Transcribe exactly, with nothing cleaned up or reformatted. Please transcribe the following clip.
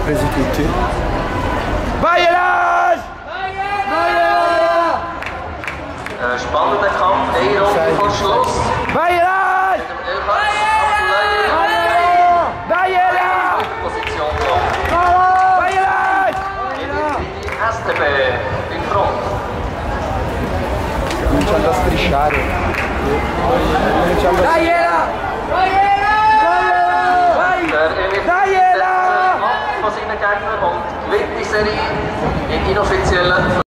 presi tutti. Vai Elas! Ein spannender Kampf, eine Runde vor Schluss. Vai Elas! Vai Elas! Position kommt. Vai Elas! Die S T B in front. Cominciando a strisciare. Cominciando a Dai Ela! Vai Ela! Der Emil Dai Ela! von seinen Gegnern und gewinnt die Serie in inoffiziellen